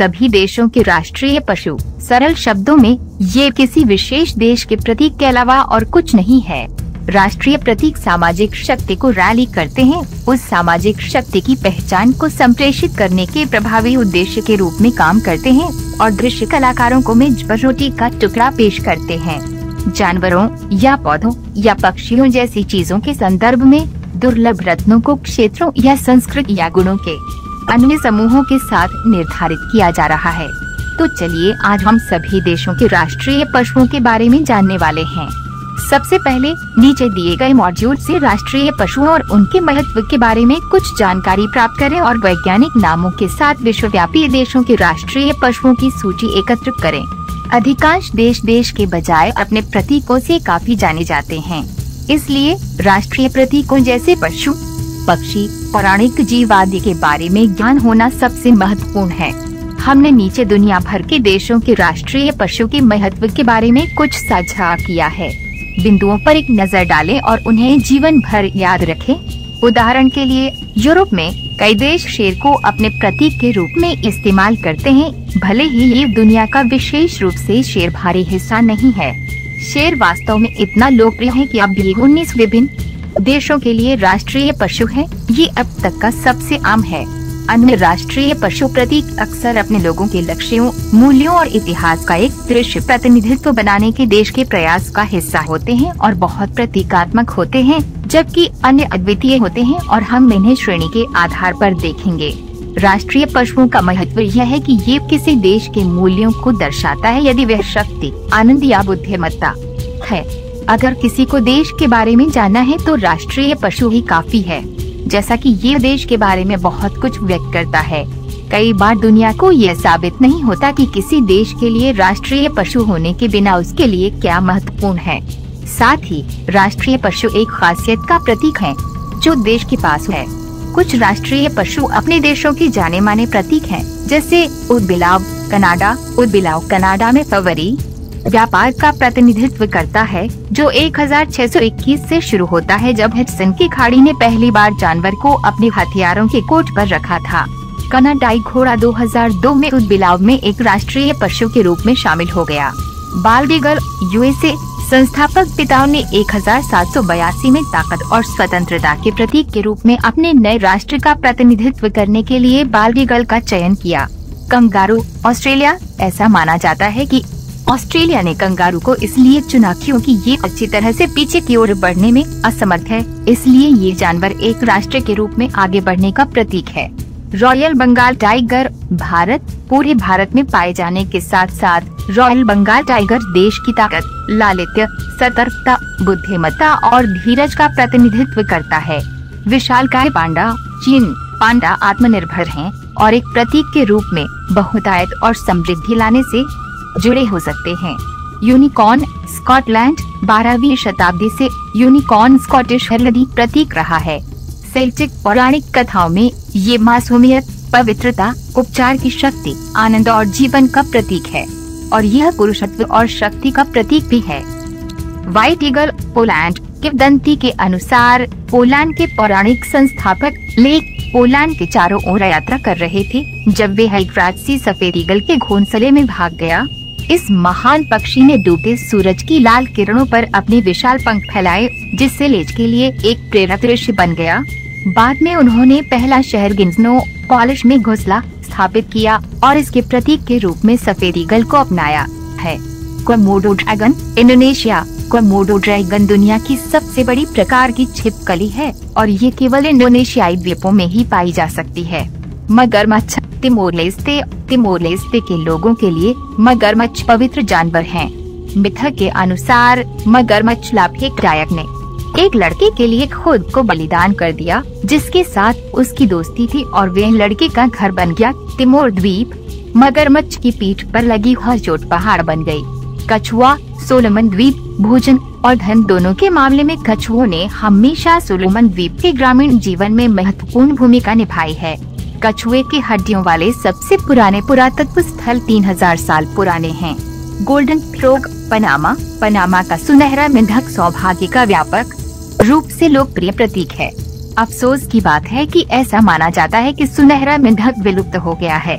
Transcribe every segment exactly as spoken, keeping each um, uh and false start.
सभी देशों के राष्ट्रीय पशु। सरल शब्दों में ये किसी विशेष देश के प्रतीक के अलावा और कुछ नहीं है। राष्ट्रीय प्रतीक सामाजिक शक्ति को रैली करते हैं, उस सामाजिक शक्ति की पहचान को संप्रेषित करने के प्रभावी उद्देश्य के रूप में काम करते हैं और दृश्य कलाकारों को मेज पर रोटी का टुकड़ा पेश करते हैं। जानवरों या पौधों या पक्षियों जैसी चीजों के संदर्भ में दुर्लभ रत्नों को क्षेत्रों या संस्कृति या गुणों के अन्य समूहों के साथ निर्धारित किया जा रहा है। तो चलिए आज हम सभी देशों के राष्ट्रीय पशुओं के बारे में जानने वाले हैं। सबसे पहले नीचे दिए गए मॉड्यूल से राष्ट्रीय पशुओं और उनके महत्व के बारे में कुछ जानकारी प्राप्त करें और वैज्ञानिक नामों के साथ विश्वव्यापी देशों के राष्ट्रीय पशुओं की सूची एकत्र करें। अधिकांश देश देश के बजाय अपने प्रतीकों से काफी जाने जाते हैं, इसलिए राष्ट्रीय प्रतीकों जैसे पशु, पक्षी, पौराणिक जीव आदि के बारे में ज्ञान होना सबसे महत्वपूर्ण है। हमने नीचे दुनिया भर के देशों के राष्ट्रीय पशु के महत्व के बारे में कुछ साझा किया है। बिंदुओं पर एक नजर डालें और उन्हें जीवन भर याद रखें। उदाहरण के लिए यूरोप में कई देश शेर को अपने प्रतीक के रूप में इस्तेमाल करते हैं, भले ही ये दुनिया का विशेष रूप से शेर भारी हिस्सा नहीं है। शेर वास्तव में इतना लोकप्रिय है कि अब भी उन्नीस विभिन्न देशों के लिए राष्ट्रीय पशु है। ये अब तक का सबसे आम है। अन्य राष्ट्रीय पशु प्रतीक अक्सर अपने लोगों के लक्ष्यों, मूल्यों और इतिहास का एक दृश्य प्रतिनिधित्व बनाने के देश के प्रयास का हिस्सा होते हैं और बहुत प्रतीकात्मक होते हैं, जबकि अन्य अद्वितीय होते हैं और हम इन्हें श्रेणी के आधार पर देखेंगे। राष्ट्रीय पशुओं का महत्व यह है कि ये किसी देश के मूल्यों को दर्शाता है, यदि वह शक्ति, आनंद या बुद्धिमत्ता है। अगर किसी को देश के बारे में जानना है तो राष्ट्रीय पशु ही काफी है, जैसा कि ये देश के बारे में बहुत कुछ व्यक्त करता है। कई बार दुनिया को यह साबित नहीं होता कि किसी देश के लिए राष्ट्रीय पशु होने के बिना उसके लिए क्या महत्वपूर्ण है। साथ ही राष्ट्रीय पशु एक खासियत का प्रतीक है जो देश के पास है। कुछ राष्ट्रीय पशु अपने देशों के जाने माने प्रतीक हैं, जैसे ऊदबिलाव कनाडा। ऊदबिलाव कनाडा में फरवरी व्यापार का प्रतिनिधित्व करता है, जो एक हज़ार छह सौ इक्कीस से शुरू होता है, जब हडसन की खाड़ी ने पहली बार जानवर को अपने हथियारों के कोट पर रखा था। कनाडाई घोड़ा दो हज़ार दो में ऊदबिलाव में एक राष्ट्रीय पशु के रूप में शामिल हो गया। बाल्ड ईगल यूएसए संस्थापक पिताओं ने एक हज़ार सात सौ बयासी में ताकत और स्वतंत्रता के प्रतीक के रूप में अपने नए राष्ट्र का प्रतिनिधित्व करने के लिए बाल्ड ईगल का चयन किया। Kangaroo Australia. ऐसा माना जाता है कि ऑस्ट्रेलिया ने कंगारू को इसलिए चुना क्योंकि ये अच्छी तरह से पीछे की ओर बढ़ने में असमर्थ है, इसलिए ये जानवर एक राष्ट्र के रूप में आगे बढ़ने का प्रतीक है। Royal Bengal tiger. भारत। पूरे भारत में पाए जाने के साथ साथ रॉयल बंगाल टाइगर देश की ताकत, लालित्य, सतर्कता, बुद्धिमत्ता और धीरज का प्रतिनिधित्व करता है। विशालकाय पांडा। चीन। पांडा आत्मनिर्भर हैं और एक प्रतीक के रूप में बहुतायत और समृद्धि लाने से जुड़े हो सकते हैं। यूनिकॉर्न। स्कॉटलैंड। बारहवीं शताब्दी से यूनिकॉर्न स्कॉटिश हेरल्डी प्रतीक रहा है। सेल्टिक पौराणिक कथाओं में ये मासूमियत, पवित्रता, उपचार की शक्ति, आनंद और जीवन का प्रतीक है और यह पुरुषत्व और शक्ति का प्रतीक भी है। White eagle. पोलैंड। किंवदंती के अनुसार पोलैंड के पौराणिक संस्थापक लेक पोलैंड के चारों ओर यात्रा कर रहे थे जब वे हैग्राटसी सफेद ईगल के घोंसले में भाग गया। इस महान पक्षी ने डूबते सूरज की लाल किरणों पर अपने विशाल पंख फैलाए, जिससे लेज के लिए एक प्रेरक दृश्य बन गया। बाद में उन्होंने पहला शहर गिन्जनो पॉलिश में घोंसला स्थापित किया और इसके प्रतीक के रूप में सफेद ईगल को अपनाया है। Komodo dragon. Indonesia. Komodo dragon दुनिया की सबसे बड़ी प्रकार की छिपकली है और ये केवल इंडोनेशियाई द्वीपों में ही पाई जा सकती है। मगरमच्छ। Timor Leste. तिमोर लेस्ते के लोगों के लिए मगरमच्छ पवित्र जानवर हैं। मिथक के अनुसार मगरमच्छ लाभदायक ने एक लड़के के लिए खुद को बलिदान कर दिया, जिसके साथ उसकी दोस्ती थी और वह लड़के का घर बन गया। तिमोर द्वीप मगरमच्छ की पीठ पर लगी हुई चोट पहाड़ बन गई। कछुआ। सोलोमन द्वीप। भोजन और धन दोनों के मामले में कछुओं ने हमेशा सोलोमन द्वीप के ग्रामीण जीवन में महत्वपूर्ण भूमिका निभाई है। कछुए की हड्डियों वाले सबसे पुराने पुरातत्व स्थल तीन हज़ार साल पुराने हैं। Golden frog. पनामा। पनामा का सुनहरा मेंढक सौभाग्य का व्यापक रूप से लोकप्रिय प्रतीक है। अफसोस की बात है कि ऐसा माना जाता है कि सुनहरा मेंढक विलुप्त हो गया है।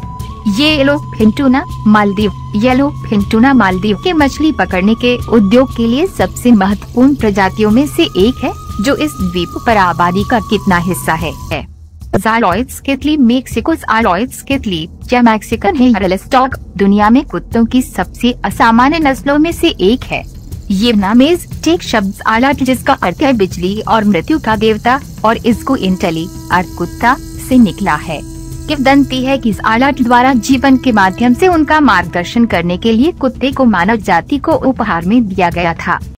ये yellow fin tuna Maldives yellow fin tuna Maldives के मछली पकड़ने के उद्योग के लिए सबसे महत्वपूर्ण प्रजातियों में से एक है, जो इस द्वीप पर आबादी का कितना हिस्सा है। ज़ालोइड्स केटली मेक्सिको ज़ालोइड्स केटली या मैक्सिकन हेयरलेस डॉग दुनिया में कुत्तों की सबसे असामान्य नस्लों में से एक है। ये नामेज टेक शब्द आलाट जिसका अर्थ है बिजली और मृत्यु का देवता और इसको इंटेली अर्थ कुत्ता से निकला है। किंवदंती है कि आलाट द्वारा जीवन के माध्यम से उनका मार्गदर्शन करने के लिए कुत्ते को मानव जाति को उपहार में दिया गया था।